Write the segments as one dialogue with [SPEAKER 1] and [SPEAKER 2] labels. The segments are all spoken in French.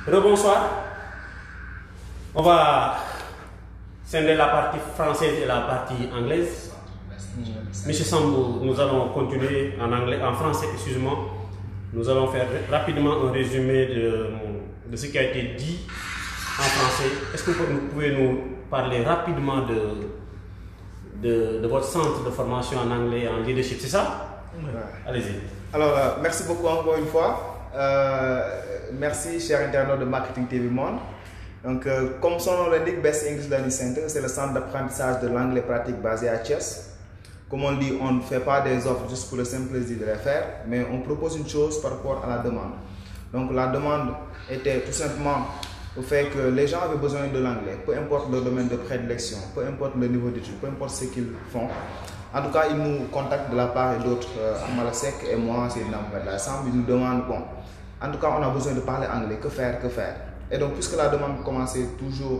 [SPEAKER 1] Rebonsoir. On va scinder la partie française et la partie anglaise. Monsieur Sambou, nous allons continuer en anglais, en français, excusez-moi. Nous allons faire rapidement un résumé de ce qui a été dit en français. Est-ce que vous pouvez nous parler rapidement de votre centre de formation en anglais et en leadership, c'est ça?
[SPEAKER 2] Ouais.
[SPEAKER 1] Allez-y.
[SPEAKER 2] Alors, merci beaucoup encore une fois. Merci, chers internautes de Marketing TV Monde. Donc, comme son nom l'indique, Best English Learning Center, c'est le centre d'apprentissage de l'anglais pratique basé à Thiès. Comme on dit, on ne fait pas des offres juste pour le simple plaisir de les faire, mais on propose une chose par rapport à la demande. Donc, la demande était tout simplement au fait que les gens avaient besoin de l'anglais, peu importe leur domaine de prédilection, peu importe le niveau d'études, peu importe ce qu'ils font. En tout cas, ils nous contactent de la part et d'autres, Amalasek et moi, c'est Nampedlassam, ils nous demandent, bon, en tout cas, on a besoin de parler anglais, que faire? Et donc, puisque la demande commençait toujours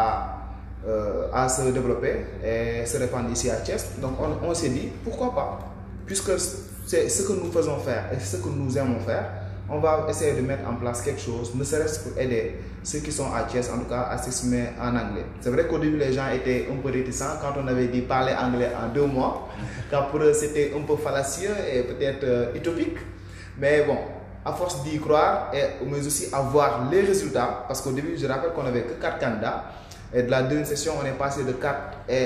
[SPEAKER 2] à se développer et se répandre ici à Thiès, donc on s'est dit, pourquoi pas? Puisque c'est ce que nous faisons faire et ce que nous aimons faire, on va essayer de mettre en place quelque chose, ne serait-ce pour aider ceux qui sont à Thiès, en tout cas, à s'exprimer en anglais. C'est vrai qu'au début, les gens étaient un peu réticents quand on avait dit parler anglais en 2 mois, car pour eux, c'était un peu fallacieux et peut-être utopique. Mais bon, à force d'y croire, mais aussi à voir les résultats, parce qu'au début, je rappelle qu'on n'avait que 4 candidats, et de la deuxième session, on est passé de 4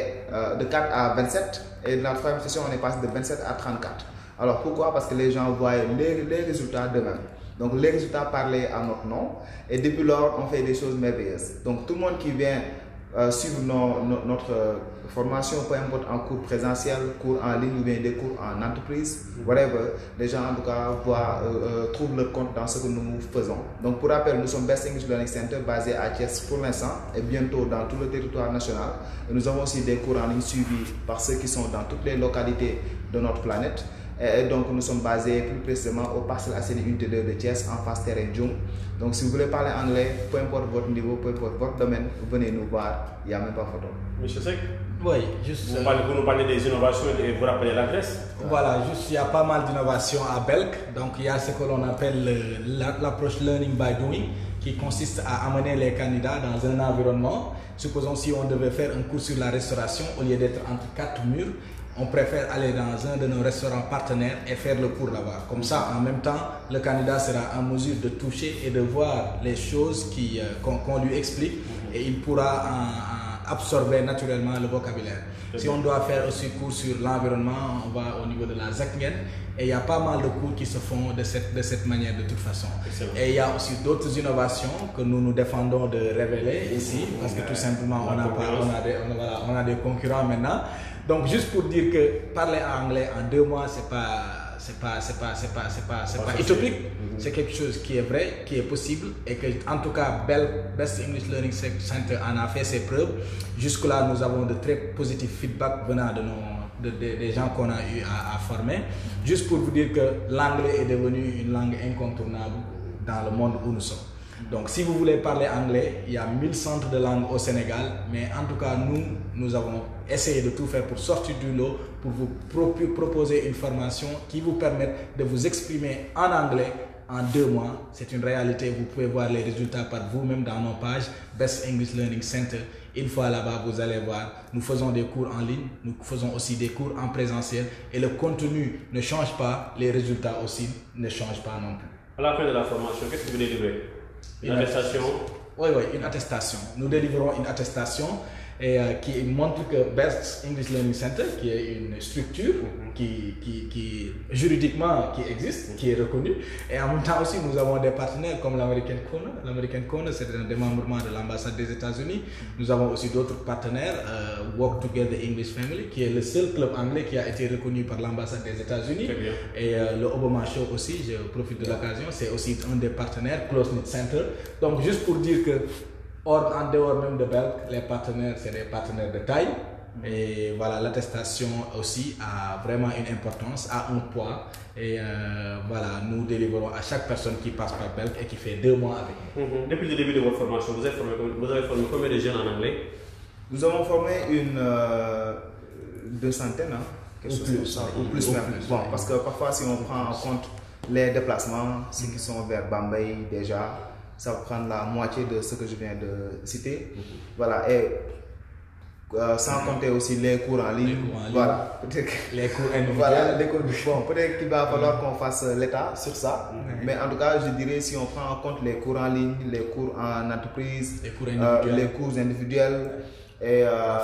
[SPEAKER 2] à 27, et de la troisième session, on est passé de 27 à 34. Alors pourquoi? Parce que les gens voient les résultats d'eux-mêmes. Donc les résultats parlaient à notre nom, et depuis lors, on fait des choses merveilleuses. Donc tout le monde qui vient suivre notre formation, peu importe en cours présentiel, cours en ligne ou bien des cours en entreprise, whatever, les gens en tout cas trouvent leur compte dans ce que nous faisons. Donc pour rappel, nous sommes Best English Learning Center basé à Thiès pour l'instant et bientôt dans tout le territoire national. Et nous avons aussi des cours en ligne suivis par ceux qui sont dans toutes les localités de notre planète. Et donc nous sommes basés plus précisément au Parcelles Assainies Unité 2 de Thiès en face terrain Djung. Donc si vous voulez parler anglais, peu importe votre niveau, peu importe votre domaine, venez nous voir, il n'y a même pas photo.
[SPEAKER 1] Monsieur Sek,
[SPEAKER 3] oui, juste.
[SPEAKER 1] vous nous parlez des innovations et vous rappelez l'adresse.
[SPEAKER 3] Voilà, juste il y a pas mal d'innovations à Belk. Donc il y a ce que l'on appelle l'approche Learning by Doing, qui consiste à amener les candidats dans un environnement. Supposons si on devait faire un cours sur la restauration, au lieu d'être entre 4 murs, on préfère aller dans un de nos restaurants partenaires et faire le cours là-bas. Comme ça, en même temps, le candidat sera en mesure de toucher et de voir les choses qu'on lui explique et il pourra absorber naturellement le vocabulaire. Si on doit faire aussi cours sur l'environnement, on va au niveau de la Zaknien et il y a pas mal de cours qui se font de cette manière de toute façon. Et il y a aussi d'autres innovations que nous défendons de révéler ici parce que tout simplement on a des concurrents maintenant. Donc juste pour dire que parler anglais en 2 mois, c'est pas utopique. C'est quelque chose qui est vrai, qui est possible et que en tout cas Best English Learning Center en a fait ses preuves. Jusque là, nous avons de très positifs feedbacks venant des gens qu'on a eu à former. Juste pour vous dire que l'anglais est devenu une langue incontournable dans le monde où nous sommes. Donc si vous voulez parler anglais, il y a 1000 centres de langue au Sénégal, mais en tout cas nous avons essayé de tout faire pour sortir du lot, pour vous proposer une formation qui vous permette de vous exprimer en anglais en 2 mois. C'est une réalité, vous pouvez voir les résultats par vous-même dans nos pages Best English Learning Center. Une fois là-bas, vous allez voir, nous faisons des cours en ligne, nous faisons aussi des cours en présentiel et le contenu ne change pas, les résultats aussi ne changent pas non plus.
[SPEAKER 1] À la fin de la formation, qu'est-ce que vous délivrez? Une attestation?
[SPEAKER 3] Oui, une attestation. Nous délivrons une attestation qui montre que Best English Learning Center, qui est une structure qui juridiquement qui existe, qui est reconnue, et en même temps aussi nous avons des partenaires comme l'American Corner. L'American Corner, c'est un démembrement de l'ambassade des États-Unis. Nous avons aussi d'autres partenaires, Work Together English Family, qui est le seul club anglais qui a été reconnu par l'ambassade des États-Unis, et le Obama Show aussi, je profite de l'occasion, c'est aussi un des partenaires, Close Knit Center. Donc juste pour dire que en dehors même de Belk, les partenaires, c'est des partenaires de taille. Et voilà, l'attestation aussi a vraiment une importance, a un poids. Et voilà, nous délivrons à chaque personne qui passe par Belk et qui fait 2 mois avec nous.
[SPEAKER 1] Depuis le début de votre formation, vous avez formé combien de jeunes en anglais?
[SPEAKER 2] Nous avons formé une 200aine, hein, quelque chose comme ça, ou plus même. Bon, parce que parfois, si on prend en compte les déplacements, ceux qui sont vers Bambay déjà, ça va prendre la moitié de ce que je viens de citer. Voilà, et sans compter aussi les cours en ligne. Voilà, peut-être
[SPEAKER 3] les cours individuels.
[SPEAKER 2] Voilà, les cours. Bon, peut-être qu'il va falloir qu'on fasse l'état sur ça. Mais en tout cas, je dirais si on prend en compte les cours en ligne, les cours en entreprise, les cours individuels et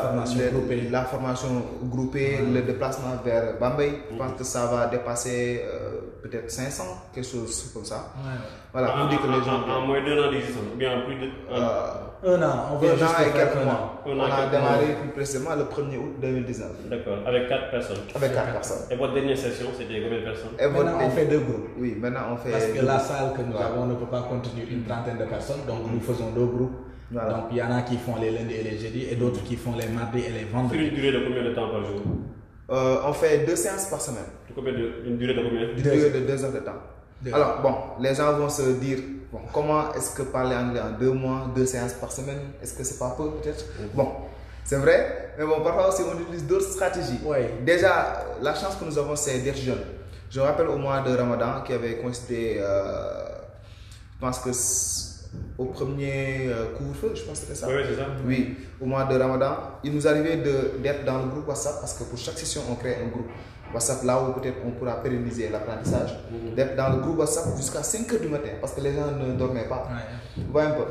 [SPEAKER 2] la formation groupée, le déplacement vers Bambay, je pense que ça va dépasser peut-être 500, quelque chose comme ça. Voilà, pour dire que les gens.
[SPEAKER 1] En moins d'un an d'existence, ou bien en plus de.
[SPEAKER 3] Un an, on vient juste
[SPEAKER 2] et quelques mois.
[SPEAKER 1] Un
[SPEAKER 2] On
[SPEAKER 1] an
[SPEAKER 2] a
[SPEAKER 1] et quelques
[SPEAKER 2] démarré plus précisément le 1er août 2019.
[SPEAKER 1] D'accord, avec 4 personnes.
[SPEAKER 2] Avec 4 personnes.
[SPEAKER 1] Et votre dernière session, c'était combien de personnes?
[SPEAKER 2] Et
[SPEAKER 3] Maintenant, on fait 2 groupes.
[SPEAKER 2] Oui, maintenant on fait.
[SPEAKER 3] Parce que la salle que nous avons ne peut pas contenir une trentaine de personnes, donc nous faisons 2 groupes.
[SPEAKER 2] Voilà.
[SPEAKER 3] Donc il y en a qui font les lundis et les jeudis et d'autres qui font les mardis et les
[SPEAKER 1] Sur
[SPEAKER 3] vendredis.
[SPEAKER 1] une durée de combien de temps par jour?
[SPEAKER 2] On fait 2 séances par semaine.
[SPEAKER 1] Une durée de combien?
[SPEAKER 2] Une durée de 2 heures de temps. Alors, bon, les gens vont se dire, bon, comment est-ce que parler anglais en 2 mois, 2 séances par semaine, est-ce que c'est pas peu peut-être? Bon, c'est vrai, mais bon, parfois aussi on utilise d'autres stratégies. Déjà, la chance que nous avons, c'est d'être jeunes. Je me rappelle au mois de Ramadan qui avait coïncidé, je pense que au premier couvre-feu, je pense que c'était ça.
[SPEAKER 1] Oui, c'est ça.
[SPEAKER 2] Oui, au mois de Ramadan, il nous arrivait d'être dans le groupe WhatsApp parce que pour chaque session, on crée un groupe WhatsApp là où peut-être on pourra pérenniser l'apprentissage. D'être dans le groupe WhatsApp jusqu'à 5 h du matin parce que les gens ne dormaient pas. Vous voyez un peu.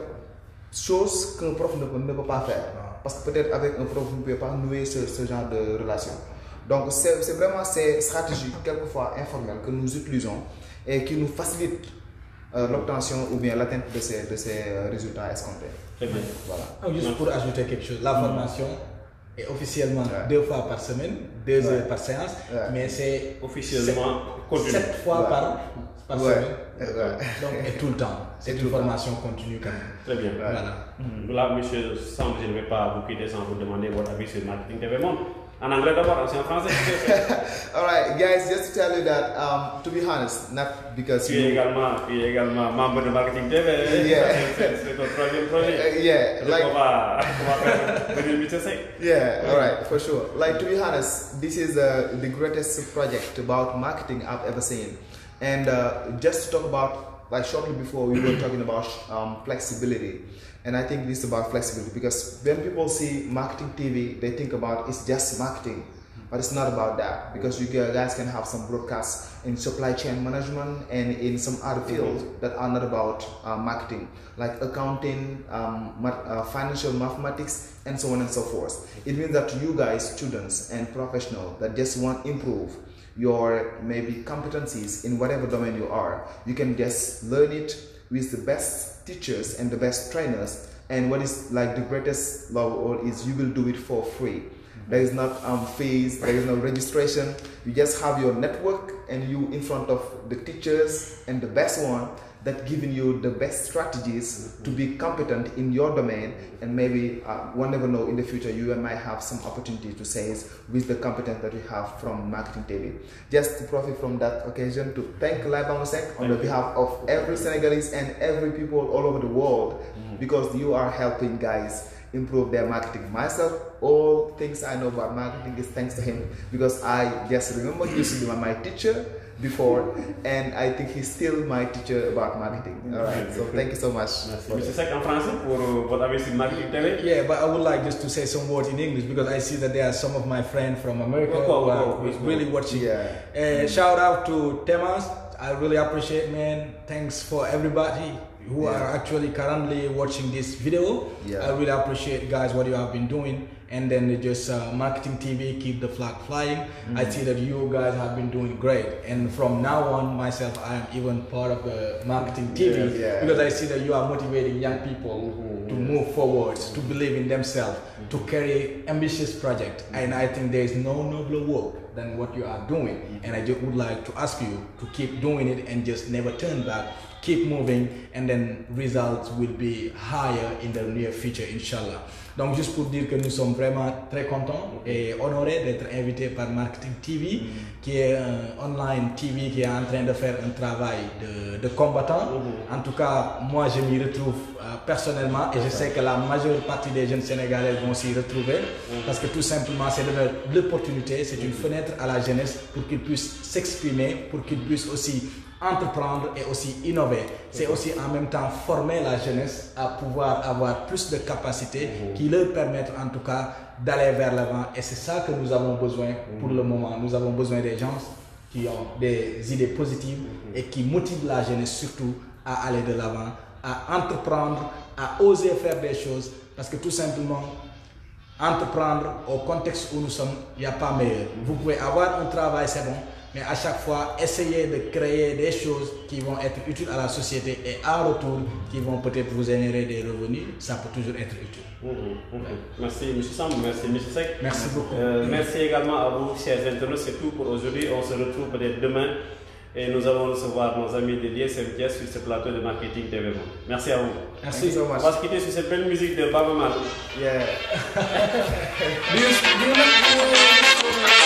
[SPEAKER 2] Chose qu'un prof ne peut pas faire. Parce que peut-être avec un prof, vous ne pouvez pas nouer ce genre de relation. Donc c'est vraiment ces stratégies, quelquefois informelles, que nous utilisons et qui nous facilitent l'obtention ou bien l'atteinte de ces résultats escomptés.
[SPEAKER 1] Très bien.
[SPEAKER 2] Voilà.
[SPEAKER 3] Juste pour ajouter quelque chose, la formation est officiellement 2 fois par semaine, 2 heures par séance, mais c'est
[SPEAKER 1] officiellement
[SPEAKER 3] 7 fois par semaine.
[SPEAKER 2] Donc,
[SPEAKER 3] et tout le temps. C'est une formation continue quand même.
[SPEAKER 1] Très bien.
[SPEAKER 3] Voilà.
[SPEAKER 1] Là, monsieur Samb, je ne vais pas vous quitter sans vous demander votre avis sur Marketing TV Monde. En anglais d'abord, c'est en français.
[SPEAKER 2] Alright, guys, just to tell you that, to be honest, not because
[SPEAKER 1] tu es également membre de Marketing TV.
[SPEAKER 2] Yeah.
[SPEAKER 1] C'est ton troisième projet.
[SPEAKER 2] Yeah, like.
[SPEAKER 1] On va faire 2005.
[SPEAKER 2] Yeah, alright, for sure. Like, to be honest, this is the greatest project about marketing I've ever seen. And just to talk about, like shortly before, we were talking about flexibility. And I think this is about flexibility because when people see Marketing TV, they think about it's just marketing. But it's not about that because you guys can have some broadcasts in supply chain management and in some other fields that are not about marketing, like accounting, financial mathematics, and so on and so forth. It means that you guys, students and professionals that just want to improve your maybe competencies in whatever domain you are, you can just learn it with the best teachers and the best trainers. And what is like the greatest love of all is you will do it for free. There is not fees, there is no registration. You just have your network and you in front of the teachers and the best one that giving you the best strategies to be competent in your domain, and maybe one never know in the future you might have some opportunity to say with the competence that you have from Marketing TV. Just to profit from that occasion to thank Lai Bamusek on the behalf of every Senegalese and every people all over the world because you are helping guys improve their marketing. Myself, all things I know about marketing is thanks to him because I just remember he used to be my teacher before, and I think he's still my teacher about marketing. All right, so thank you so much.
[SPEAKER 1] Mr. Sek, en français pour votre avis sur Marketing TV?
[SPEAKER 3] Yeah, but I would like just to say some words in English because I see that there are some of my friends from America who are really watching.
[SPEAKER 2] Yeah.
[SPEAKER 3] Shout out to Temas. I really appreciate, man. Thanks for everybody who are actually currently watching this video. I really appreciate, guys, what you have been doing. And then just Marketing TV, keep the flag flying. I see that you guys have been doing great. And from now on, myself, I am even part of the Marketing TV because I see that you are motivating young people to move forward, to believe in themselves, to carry ambitious project. And I think there is no nobler work than what you are doing. And I just would like to ask you to keep doing it and just never turn back. Keep moving, and then results will be higher in the near future, Inch'Allah. Donc juste pour dire que nous sommes vraiment très contents et honorés d'être invités par Marketing TV, qui est un online TV qui est en train de faire un travail de combattant. En tout cas, moi je m'y retrouve personnellement et je sais que la majeure partie des jeunes Sénégalais vont s'y retrouver parce que tout simplement c'est l'opportunité, c'est une fenêtre à la jeunesse pour qu'ils puissent s'exprimer, pour qu'ils puissent aussi entreprendre et aussi innover. C'est aussi en même temps former la jeunesse à pouvoir avoir plus de capacités qui leur permettent en tout cas d'aller vers l'avant. Et c'est ça que nous avons besoin pour le moment. Nous avons besoin des gens qui ont des idées positives et qui motivent la jeunesse surtout à aller de l'avant, à entreprendre, à oser faire des choses. Parce que tout simplement, entreprendre au contexte où nous sommes, il n'y a pas meilleur. Vous pouvez avoir un travail, c'est bon, mais à chaque fois, essayez de créer des choses qui vont être utiles à la société et en retour, qui vont peut-être vous générer des revenus, ça peut toujours être utile.
[SPEAKER 1] Merci M. Sam, merci M. Seck.
[SPEAKER 3] Merci beaucoup.
[SPEAKER 1] Merci également à vous, chers internautes. C'est tout pour aujourd'hui. On se retrouve peut-être demain et nous allons recevoir nos amis de DSMTS sur ce plateau de Marketing TV Monde. Merci à vous.
[SPEAKER 3] Merci.
[SPEAKER 2] So much.
[SPEAKER 1] On va se quitter sur cette belle musique de Baba Mal.
[SPEAKER 2] Yeah.
[SPEAKER 3] Do you